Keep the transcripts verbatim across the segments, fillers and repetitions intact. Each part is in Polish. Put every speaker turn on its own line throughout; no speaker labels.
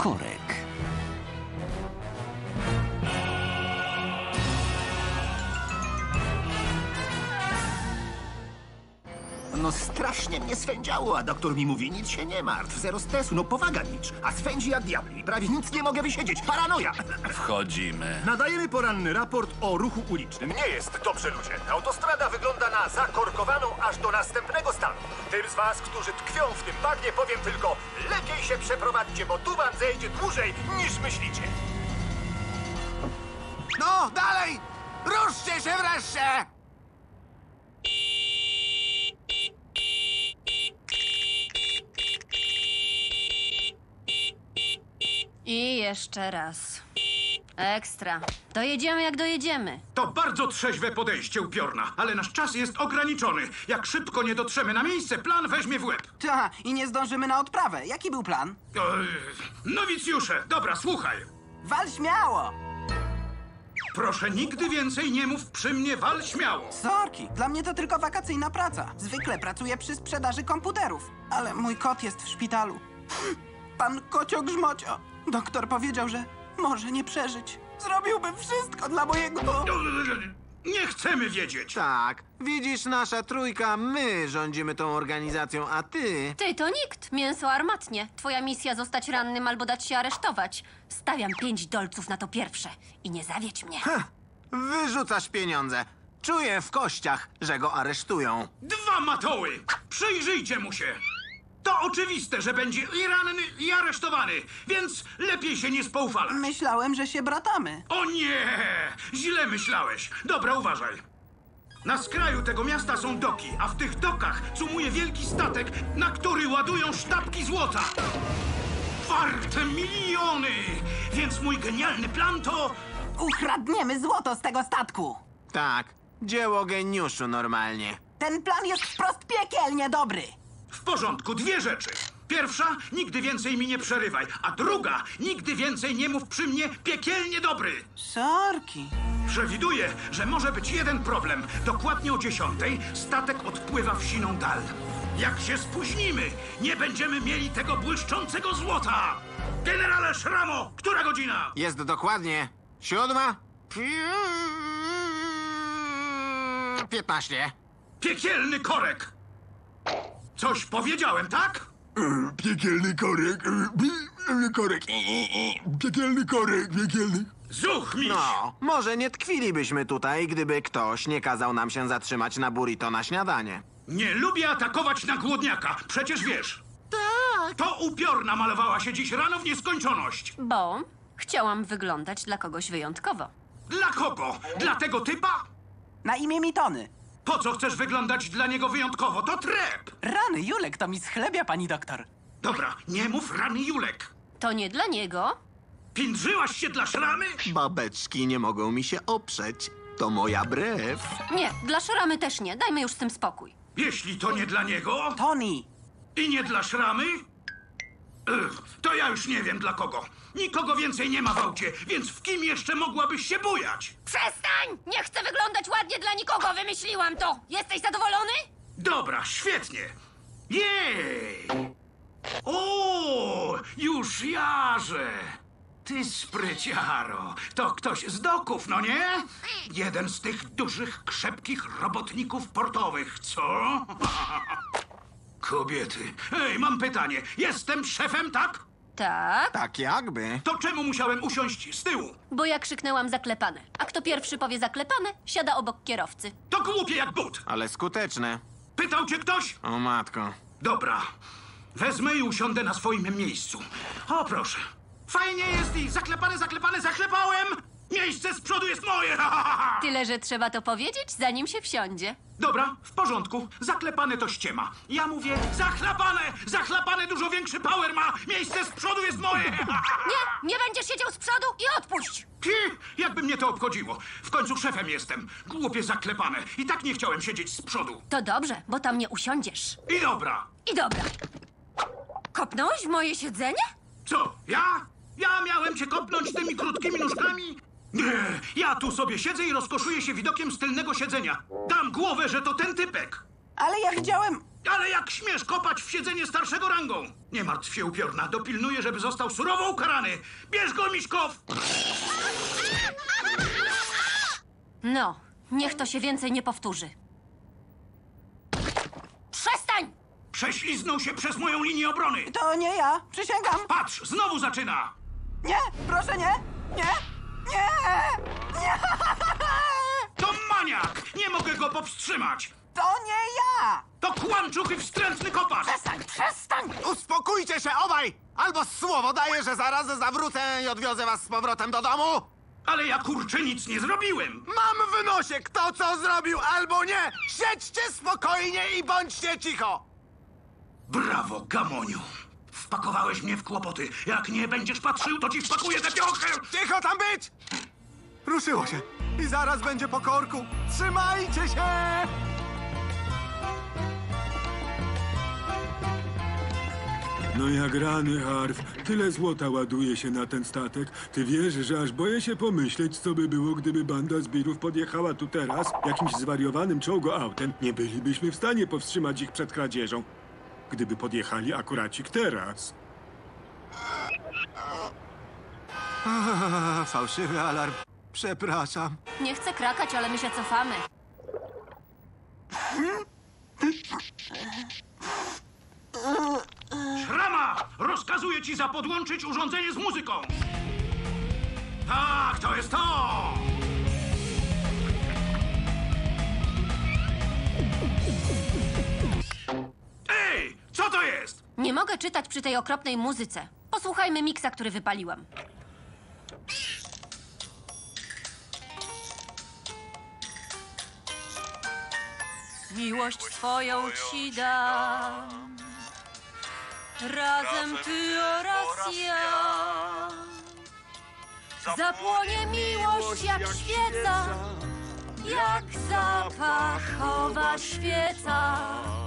korek.
No strasznie mnie swędziało, a doktor mi mówi, nic się nie martw, zero stresu, no powaga licz. A swędzi jak diabli, prawie nic nie mogę wysiedzieć, paranoja.
Wchodzimy.
Nadajemy poranny raport o ruchu ulicznym.
Nie jest dobrze, ludzie. Autostrada wygląda na zakorkowaną aż do następnego stanu. Tym z was, którzy tkwią w tym bagnie, powiem tylko, lepiej się przeprowadźcie, bo tu wam zejdzie dłużej niż myślicie.
No, dalej! Ruszcie się wreszcie!
I jeszcze raz. Ekstra. Dojedziemy jak dojedziemy.
To bardzo trzeźwe podejście, upiorna, ale nasz czas jest ograniczony. Jak szybko nie dotrzemy na miejsce, plan weźmie w łeb.
Ta, i nie zdążymy na odprawę. Jaki był plan?
Oj, nowicjusze, dobra, słuchaj.
Wal śmiało!
Proszę nigdy więcej nie mów przy mnie, wal śmiało.
Sorki, dla mnie to tylko wakacyjna praca. Zwykle pracuję przy sprzedaży komputerów, ale mój kot jest w szpitalu. Pan Kocio Grzmocio. Doktor powiedział, że może nie przeżyć. Zrobiłbym wszystko dla mojego...
Nie chcemy wiedzieć.
Tak, widzisz, nasza trójka, my rządzimy tą organizacją, a ty...
Ty to nikt. Mięso armatnie. Twoja misja zostać rannym albo dać się aresztować. Stawiam pięć dolców na to pierwsze. I nie zawiedź mnie.
Heh, wyrzucasz pieniądze. Czuję w kościach, że go aresztują.
Dwa matoły! Przyjrzyjcie mu się! To oczywiste, że będzie i ranny, i aresztowany, więc lepiej się nie spoufalać.
Myślałem, że się bratamy.
O nie! Źle myślałeś. Dobra, uważaj. Na skraju tego miasta są doki, a w tych dokach cumuje wielki statek, na który ładują sztabki złota. Warte miliony! Więc mój genialny plan to...
Ukradniemy złoto z tego statku.
Tak, dzieło geniuszu normalnie.
Ten plan jest wprost piekielnie dobry.
W porządku, dwie rzeczy. Pierwsza, nigdy więcej mi nie przerywaj, a druga, nigdy więcej nie mów przy mnie piekielnie dobry.
Sorki.
Przewiduję, że może być jeden problem. Dokładnie o dziesiątej statek odpływa w siną dal. Jak się spóźnimy, nie będziemy mieli tego błyszczącego złota. Generale Szramo, która godzina?
Jest dokładnie siódma... piętnaście.
Piekielny korek. Coś powiedziałem, tak?
Piekielny korek, korek, piekielny korek, piekielny.
Zuch, miś!
No, może nie tkwilibyśmy tutaj, gdyby ktoś nie kazał nam się zatrzymać na burrito na śniadanie.
Nie lubię atakować na głodniaka, przecież wiesz.
Tak.
To upiorna malowała się dziś rano w nieskończoność.
Bo chciałam wyglądać dla kogoś wyjątkowo.
Dla kogo? Dla tego typa?
Na imię mi Tony.
Po co chcesz wyglądać dla niego wyjątkowo? To trep!
Rany, Julek, to mi schlebia, pani doktor.
Dobra, nie mów rany Julek.
To nie dla niego.
Pindrzyłaś się dla szramy?
Babeczki nie mogą mi się oprzeć. To moja brew.
Nie, dla szramy też nie. Dajmy już z tym spokój.
Jeśli to nie dla niego
Tony.
i nie dla szramy, ugh, to ja już nie wiem dla kogo. Nikogo więcej nie ma w aucie, więc w kim jeszcze mogłabyś się bujać?
Przestań! Nie chcę wyglądać ładnie dla nikogo. Wymyśliłam to. Jesteś zadowolony?
Dobra, świetnie. Jej! O, już jarzę. Ty spryciaro. To ktoś z doków, no nie? Jeden z tych dużych, krzepkich robotników portowych, co? Kobiety. Ej, mam pytanie. Jestem szefem, tak?
Tak,
Tak jakby.
To czemu musiałem usiąść z tyłu?
bo ja krzyknęłam zaklepane. A kto pierwszy powie zaklepane, siada obok kierowcy.
To głupie jak but.
Ale skuteczne.
Pytał cię ktoś?
O matko.
Dobra. Wezmę i usiądę na swoim miejscu. O, proszę. Fajnie jest i zaklepane, zaklepane, zaklepałem! Miejsce z przodu jest moje!
Tyle, że trzeba to powiedzieć, zanim się wsiądzie.
Dobra, w porządku. Zaklepane to ściema. Ja mówię zachlapane! Zachlapane dużo większy power ma! Miejsce z przodu jest moje!
Nie, nie będziesz siedział z przodu i odpuść!
Pi, jakby mnie to obchodziło. W końcu szefem jestem. Głupie zaklepane. I tak nie chciałem siedzieć z przodu.
To dobrze, bo tam nie usiądziesz.
I dobra.
I dobra. Kopnąłeś w moje siedzenie?
Co, ja? Ja miałem cię kopnąć tymi krótkimi nóżkami? Nie, ja tu sobie siedzę i rozkoszuję się widokiem z tylnego siedzenia. Dam głowę, że to ten typek.
Ale ja chciałem...
Ale jak śmiesz kopać w siedzenie starszego rangą? Nie martw się, upiorna. Dopilnuję, żeby został surowo ukarany. Bierz go, Miśkow!
No, niech to się więcej nie powtórzy. Przestań!
Prześliznął się przez moją linię obrony.
To nie ja, przysięgam.
Patrz, znowu zaczyna.
Nie, proszę nie, nie, nie, nie.
To maniak! Nie mogę go powstrzymać.
To nie ja.
To kłamczuch i wstrętny kopacz.
Przestań, przestań.
Uspokójcie się obaj! Albo słowo daję, że zaraz zawrócę i odwiozę was z powrotem do domu!
Ale ja kurczę nic nie zrobiłem.
Mam w nosie kto co zrobił albo nie! Siedźcie spokojnie i bądźcie cicho!
Brawo, Gamoniu. Wpakowałeś mnie w kłopoty. Jak nie będziesz patrzył, to ci wpakuję tę piochę.
Cicho tam być! Ruszyło się i zaraz będzie po korku. Trzymajcie się!
No jak rany, Harf. Tyle złota ładuje się na ten statek. Ty wiesz, że aż boję się pomyśleć, co by było, gdyby banda zbirów podjechała tu teraz jakimś zwariowanym czołgoautem. Nie bylibyśmy w stanie powstrzymać ich przed kradzieżą. Gdyby podjechali akuracik teraz.
Fałszywy alarm. Przepraszam.
Nie chcę krakać, ale my się cofamy.
Szrama! Rozkazuję ci zapodłączyć urządzenie z muzyką. Tak, to jest to! Ej, co to jest?
Nie mogę czytać przy tej okropnej muzyce. Posłuchajmy miksa, który wypaliłam. Miłość swoją ci dam, razem ty oraz ja. Zapłonie miłość jak świeca, jak zapachowa świeca.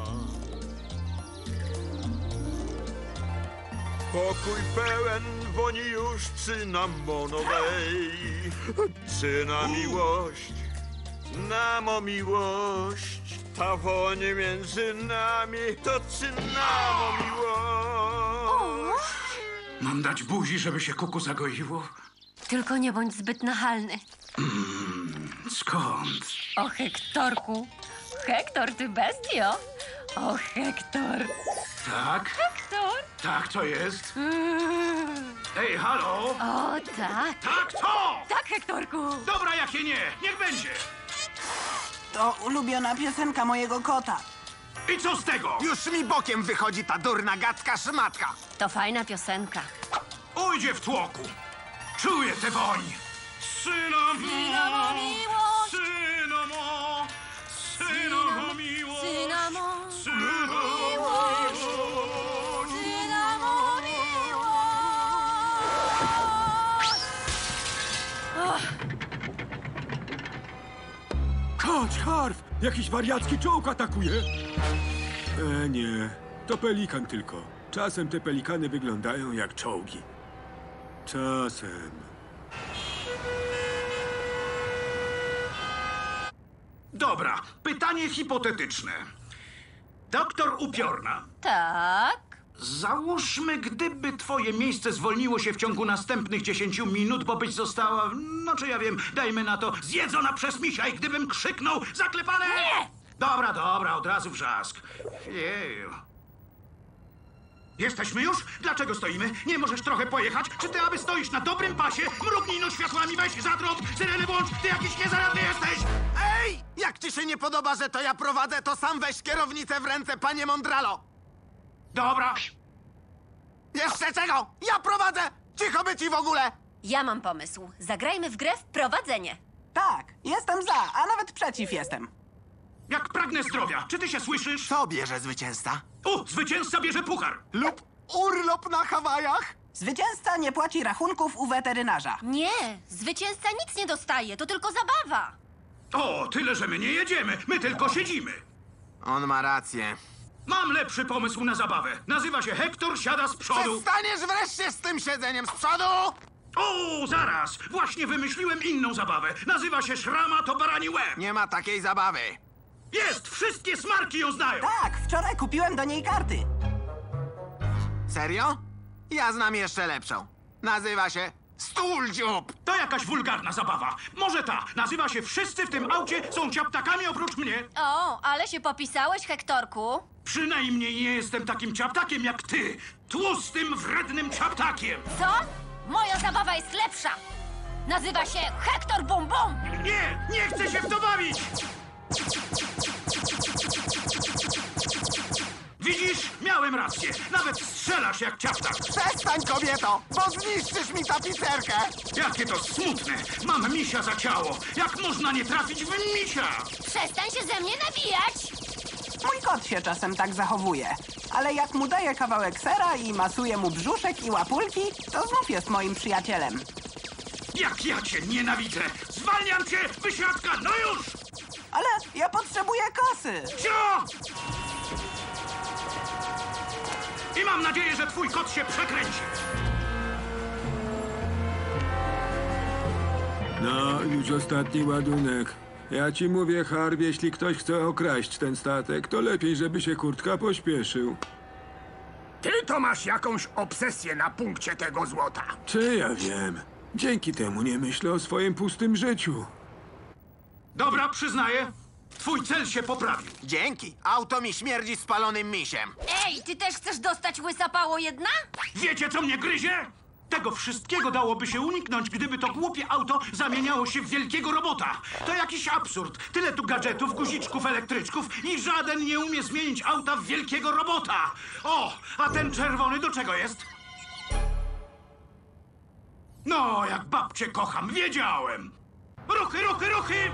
Pokój pełen woni już cynamonowej. Cyna miłość, namo miłość. Ta woń między nami to cynamo miłość.
Mam dać buzi, żeby się kuku zagoiło?
Tylko nie bądź zbyt nachalny.
Skąd?
O, Hektorku. Hektor, ty bestio. O, Hektor.
Tak?
Hektor.
Tak to jest?
Mm.
Ej, halo?
O, tak.
Tak to!
Tak, Hektorku.
Dobra, jakie nie, niech będzie.
To ulubiona piosenka mojego kota.
I co z tego?
Już mi bokiem wychodzi ta durna gadka szmatka.
To fajna piosenka.
Ujdzie w tłoku. Czuję tę woń. Synamo,
Synamo miłość.
synamo, synamo miłość.
Synamo.
Synamo
Miłość. Synamo miłość. Och,
Chodź, Harf! Jakiś wariacki czołg atakuje! E, nie. To pelikan tylko. Czasem te pelikany wyglądają jak czołgi. Czasem.
Dobra, pytanie hipotetyczne. Doktor Upiorna,
tak.
załóżmy, gdyby twoje miejsce zwolniło się w ciągu następnych dziesięciu minut, bo byś została, no czy ja wiem, dajmy na to, zjedzona przez misia i gdybym krzyknął, zaklepane...
Nie!
Dobra, dobra, od razu wrzask. Jeju. Jesteśmy już? Dlaczego stoimy? Nie możesz trochę pojechać? Czy ty aby stoisz na dobrym pasie? Mrugnij no światłami, weź zatrąb, syrenę włącz, ty jakiś niezaradny jesteś!
Ej! Jak ci się nie podoba, że to ja prowadzę, to sam weź kierownicę w ręce, panie Mondralo!
Dobra.
Jeszcze czego? Ja prowadzę! Cicho być i w ogóle!
Ja mam pomysł. Zagrajmy w grę w prowadzenie.
Tak, jestem za, a nawet przeciw jestem.
Jak pragnę zdrowia, czy ty się słyszysz?
Co bierze zwycięzca?
O, zwycięzca bierze puchar.
Lub urlop na Hawajach?
Zwycięzca nie płaci rachunków u weterynarza.
Nie, zwycięzca nic nie dostaje, to tylko zabawa.
O, tyle, że my nie jedziemy, my tylko siedzimy.
On ma rację.
Mam lepszy pomysł na zabawę. Nazywa się Hektor siada z przodu.
Przestaniesz wreszcie z tym siedzeniem z przodu?
O, zaraz! Właśnie wymyśliłem inną zabawę. Nazywa się Szrama to barani łeb.
Nie ma takiej zabawy.
Jest! Wszystkie smarki ją znają!
Tak, wczoraj kupiłem do niej karty.
Serio? Ja znam jeszcze lepszą. Nazywa się Stul dziób.
To jakaś wulgarna zabawa. Może ta. Nazywa się Wszyscy w tym aucie są ciaptakami oprócz mnie.
O, ale się popisałeś, Hektorku.
Przynajmniej nie jestem takim ciaptakiem jak ty. Tłustym, wrednym ciaptakiem.
Co? Moja zabawa jest lepsza. Nazywa się Hektor Bum Bum.
Nie! Nie chcę się w to bawić! Widzisz? Miałem rację. Nawet strzelasz jak ciaptak.
Przestań, kobieto, bo zniszczysz mi tapicerkę.
Jakie to smutne. Mam misia za ciało. Jak można nie trafić w misia?
Przestań się ze mnie nabijać.
Mój kot się czasem tak zachowuje. Ale jak mu daję kawałek sera i masuję mu brzuszek i łapulki, to znów jest moim przyjacielem.
Jak ja cię nienawidzę! Zwalniam cię, wysiadka, no już!
Ale ja potrzebuję kasy.
Cio! I mam nadzieję, że twój kot się przekręci.
No, już ostatni ładunek. Ja ci mówię, Harv, jeśli ktoś chce okraść ten statek, to lepiej, żeby się kurtka pośpieszył.
Ty to masz jakąś obsesję na punkcie tego złota.
Czy ja wiem? Dzięki temu nie myślę o swoim pustym życiu.
Dobra, przyznaję. Twój cel się poprawił.
Dzięki. Auto mi śmierdzi spalonym misiem.
Ej, ty też chcesz dostać łysapało jedna?
Wiecie, co mnie gryzie? Tego wszystkiego dałoby się uniknąć, gdyby to głupie auto zamieniało się w wielkiego robota. To jakiś absurd. Tyle tu gadżetów, guziczków, elektryczków i żaden nie umie zmienić auta w wielkiego robota. O, a ten czerwony do czego jest? No, jak babcię kocham, wiedziałem. Ruchy, ruchy, ruchy!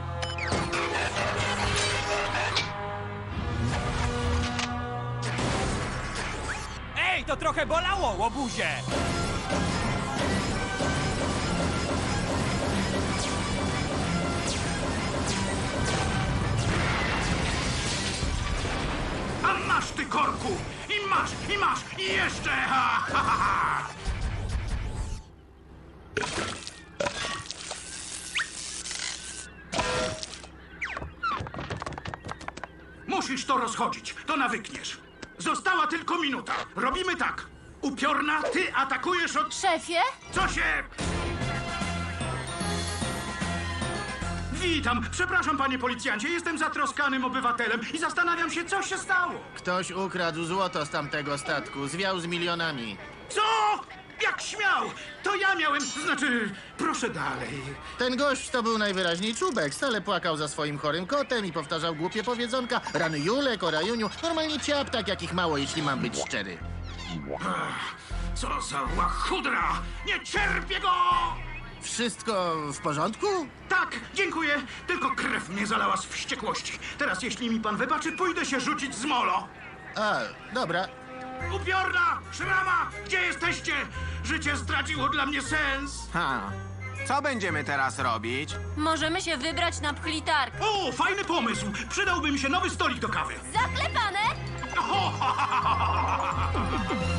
Ej, to trochę bolało, łobuzie!
A masz ty, korku! I masz, i masz, i jeszcze! Ha, ha, ha, ha. Musisz to rozchodzić, to nawykniesz. Została tylko minuta. Robimy tak. Upiorna, ty atakujesz od...
Szefie?
Co się... Witam. Przepraszam, panie policjancie. Jestem zatroskanym obywatelem i zastanawiam się, co się stało.
Ktoś ukradł złoto z tamtego statku, zwiał z milionami.
Co? Jak śmiał? To ja miałem... Znaczy, proszę dalej.
Ten gość to był najwyraźniej czubek. Stale płakał za swoim chorym kotem i powtarzał głupie powiedzonka. Rany Julek o rajuniu. Normalnie ciaptak, jakich mało, jeśli mam być szczery.
Ach, co za łachudra! Nie cierpię go!
Wszystko w porządku?
Tak, dziękuję. Tylko krew mnie zalała z wściekłości. Teraz, jeśli mi pan wybaczy, pójdę się rzucić z molo.
A, dobra.
Upiorna! Szrama! Gdzie jesteście? Życie straciło dla mnie sens.
Ha. Co będziemy teraz robić?
Możemy się wybrać na pchlitarkę.
O, fajny pomysł. Przydałby mi się nowy stolik do kawy.
Zaklepane?
O, ha, ha, ha, ha, ha, ha.